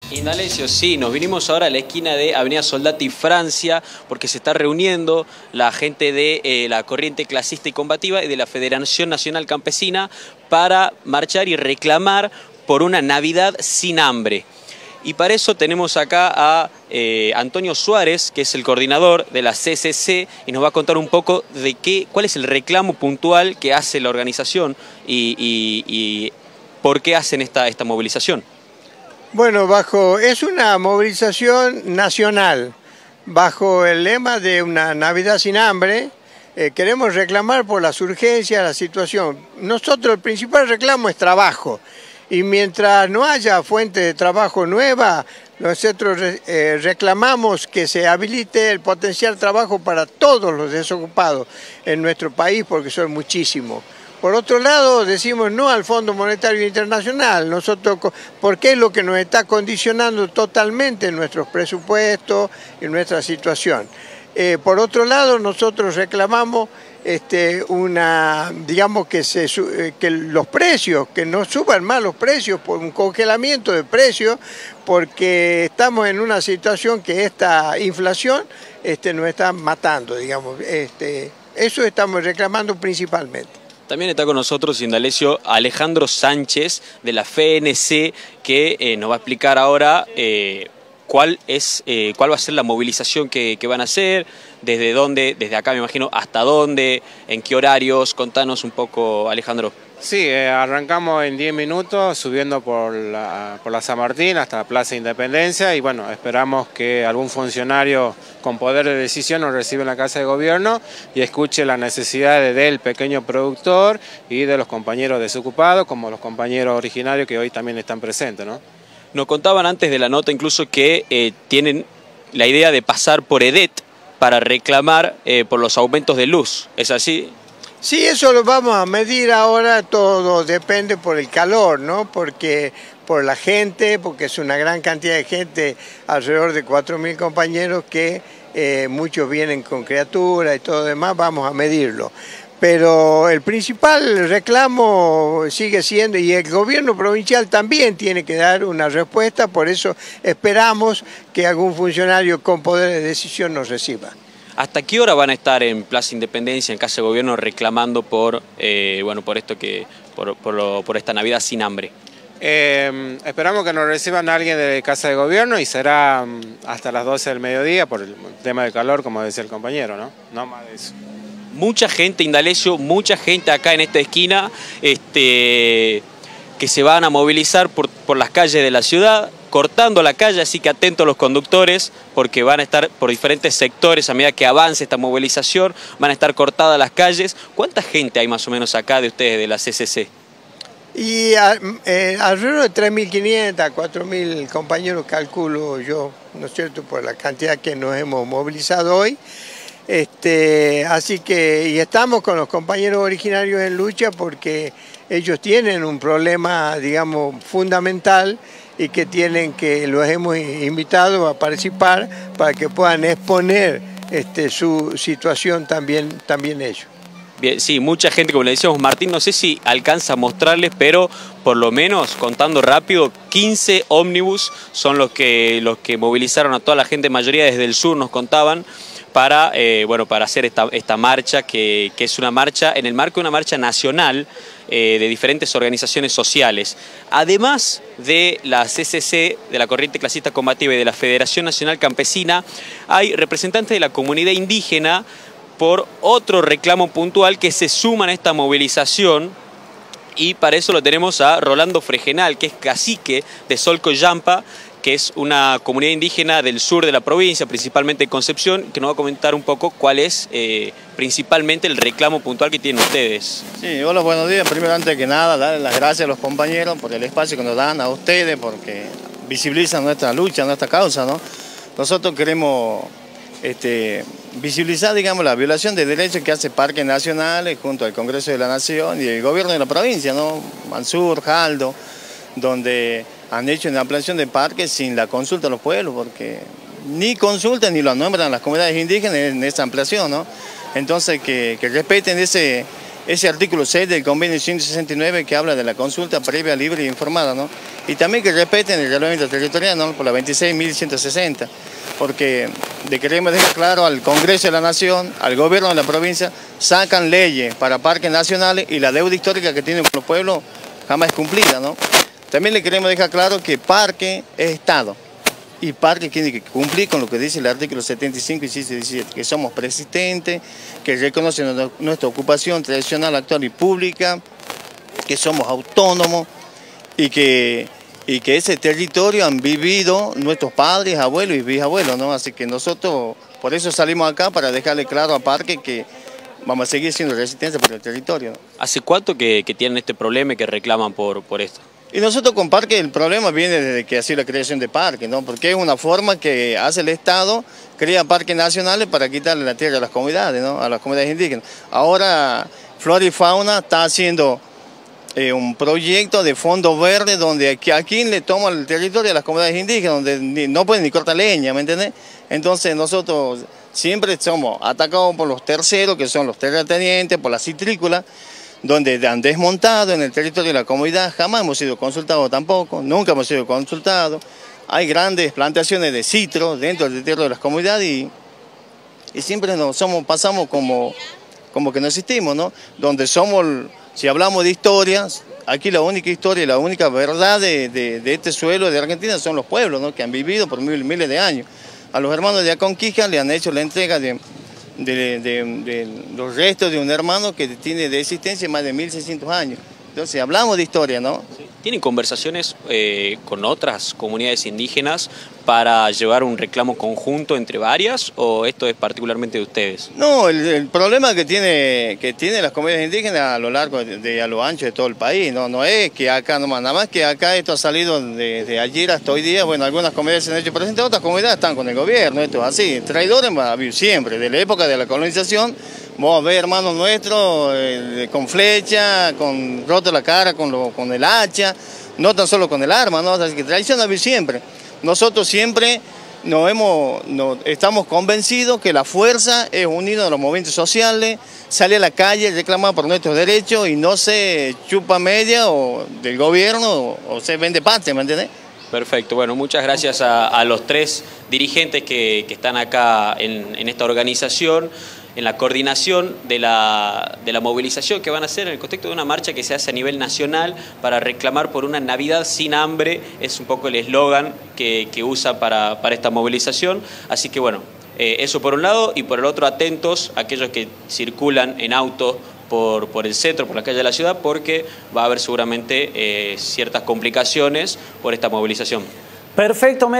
Indalecio, sí, nos vinimos ahora a la esquina de Avenida Soldati y Francia porque se está reuniendo la gente de la Corriente Clasista y Combativa y de la Federación Nacional Campesina para marchar y reclamar por una Navidad sin hambre. Y para eso tenemos acá a Antonio Suárez, que es el coordinador de la CCC, y nos va a contar un poco de cuál es el reclamo puntual que hace la organización y por qué hacen esta movilización. Bueno, es una movilización nacional, bajo el lema de una Navidad sin hambre. Queremos reclamar por las urgencias, la situación. Nosotros el principal reclamo es trabajo, y mientras no haya fuente de trabajo nueva, nosotros reclamamos que se habilite el potencial trabajo para todos los desocupados en nuestro país, porque son muchísimos. Por otro lado, decimos no al Fondo Monetario Internacional, porque es lo que nos está condicionando totalmente nuestros presupuestos y nuestra situación. Por otro lado, nosotros reclamamos digamos que los precios, que no suban más los precios, por un congelamiento de precios, porque estamos en una situación que esta inflación nos está matando, digamos. Eso estamos reclamando principalmente. También está con nosotros, Indalecio, Alejandro Sánchez de la FNC, que nos va a explicar ahora cuál va a ser la movilización que van a hacer, desde dónde, desde acá me imagino, hasta dónde, en qué horarios. Contanos un poco, Alejandro. Sí, arrancamos en 10 minutos subiendo por la San Martín hasta la Plaza Independencia y bueno, esperamos que algún funcionario con poder de decisión nos reciba en la Casa de Gobierno y escuche las necesidades del pequeño productor y de los compañeros desocupados, como los compañeros originarios que hoy también están presentes, ¿no? Nos contaban antes de la nota incluso que tienen la idea de pasar por EDET para reclamar por los aumentos de luz, ¿es así? Sí, eso lo vamos a medir ahora, todo depende por el calor, ¿no? Porque por la gente, porque es una gran cantidad de gente, alrededor de 4.000 compañeros que muchos vienen con criaturas y todo demás, vamos a medirlo. Pero el principal reclamo sigue siendo, y el gobierno provincial también tiene que dar una respuesta, por eso esperamos que algún funcionario con poder de decisión nos reciba. ¿Hasta qué hora van a estar en Plaza Independencia, en Casa de Gobierno, reclamando por esta Navidad sin hambre? Esperamos que nos reciban alguien de Casa de Gobierno y será hasta las 12 del mediodía por el tema del calor, como decía el compañero, ¿no? No más de eso. Mucha gente, Indalecio, mucha gente acá en esta esquina que se van a movilizar por las calles de la ciudad, cortando la calle, así que atentos los conductores, porque van a estar por diferentes sectores a medida que avance esta movilización, van a estar cortadas las calles. ¿Cuánta gente hay más o menos acá de ustedes, de la CCC? Y alrededor de 3.500, 4.000 compañeros, calculo yo, ¿no es cierto?, por la cantidad que nos hemos movilizado hoy. Así que, y estamos con los compañeros originarios en lucha porque ellos tienen un problema, digamos, fundamental, y que los hemos invitado a participar para que puedan exponer su situación también ellos. Bien, sí, mucha gente, como le decíamos, Martín, no sé si alcanza a mostrarles, pero por lo menos, contando rápido, 15 ómnibus son los que movilizaron a toda la gente, mayoría desde el sur nos contaban, para hacer esta marcha, que es una marcha, en el marco de una marcha nacional de diferentes organizaciones sociales. Además de la CCC, de la Corriente Clasista Combativa y de la Federación Nacional Campesina, hay representantes de la comunidad indígena por otro reclamo puntual que se suman a esta movilización, y para eso lo tenemos a Rolando Fregenal, que es cacique de Solcoyampa, que es una comunidad indígena del sur de la provincia, principalmente Concepción, que nos va a comentar un poco cuál es principalmente el reclamo puntual que tienen ustedes. Sí, hola, buenos días. Primero, antes que nada, darle las gracias a los compañeros por el espacio que nos dan, a ustedes, porque visibilizan nuestra lucha, nuestra causa, ¿no? Nosotros queremos visibilizar, digamos, la violación de derechos que hace Parques Nacionales junto al Congreso de la Nación y el gobierno de la provincia, ¿no? Mansur, Jaldo, donde han hecho una ampliación de parques sin la consulta a los pueblos, porque ni consultan ni lo nombran las comunidades indígenas en esa ampliación, ¿no? Entonces que respeten ese ese artículo 6 del convenio 169 que habla de la consulta previa, libre e informada, ¿no? Y también que respeten el reglamento territorial, ¿no? Por la 26.160, porque queremos dejar claro al Congreso de la Nación, al gobierno de la provincia, sacan leyes para parques nacionales y la deuda histórica que tienen con los pueblos jamás es cumplida, ¿no? También le queremos dejar claro que parque es Estado. Y parque tiene que cumplir con lo que dice el artículo 75 y 17, que somos persistentes, que reconocen nuestra ocupación tradicional, actual y pública, que somos autónomos y que ese territorio han vivido nuestros padres, abuelos y bisabuelos, ¿no? Así que nosotros por eso salimos acá, para dejarle claro a Parque que vamos a seguir siendo resistencia por el territorio, ¿no? ¿Hace cuánto que tienen este problema y que reclaman por esto? Y nosotros con Parque el problema viene desde que ha sido la creación de parques, ¿no? Porque es una forma que hace el Estado, crea parques nacionales para quitarle la tierra a las comunidades, ¿no? A las comunidades indígenas. Ahora Flora y Fauna está haciendo un proyecto de fondo verde donde aquí le toma el territorio a las comunidades indígenas, donde no pueden ni cortar leña, ¿me entiendes? Entonces nosotros siempre somos atacados por los terceros, que son los terratenientes, por la citrícola, donde han desmontado en el territorio de la comunidad. Jamás hemos sido consultados tampoco, nunca hemos sido consultados. Hay grandes plantaciones de citro dentro del territorio de las comunidades y siempre pasamos como que no existimos, ¿no? Donde somos, si hablamos de historias, aquí la única historia y la única verdad de este suelo de Argentina son los pueblos, ¿no? Que han vivido por miles de años. A los hermanos de Aconquija le han hecho la entrega de los restos de un hermano que tiene de existencia más de 1600 años. Entonces hablamos de historia, ¿no? ¿Tienen conversaciones con otras comunidades indígenas para llevar un reclamo conjunto entre varias, o esto es particularmente de ustedes? No, el problema que tiene las comunidades indígenas a lo largo a lo ancho de todo el país, no es que acá nomás, nada más que acá esto ha salido de ayer hasta hoy día. Bueno, algunas comunidades se han hecho presentes, otras comunidades están con el gobierno, esto es así. Traidores ha habido siempre, desde la época de la colonización. Vos ves hermanos nuestros con flecha, con roto la cara con el hacha, no tan solo con el arma, ¿no? Así que traición ha habido siempre. Nosotros siempre estamos convencidos que la fuerza es unida a los movimientos sociales, sale a la calle, reclama por nuestros derechos y no se chupa media o del gobierno o se vende patria, ¿me entiendes? Perfecto, bueno, muchas gracias a los tres dirigentes que están acá en esta organización, en la coordinación de la movilización que van a hacer en el contexto de una marcha que se hace a nivel nacional para reclamar por una Navidad sin hambre. Es un poco el eslogan que usa para esta movilización. Así que bueno, eso por un lado, y por el otro atentos a aquellos que circulan en auto por el centro, por la calle de la ciudad, porque va a haber seguramente ciertas complicaciones por esta movilización. Perfecto.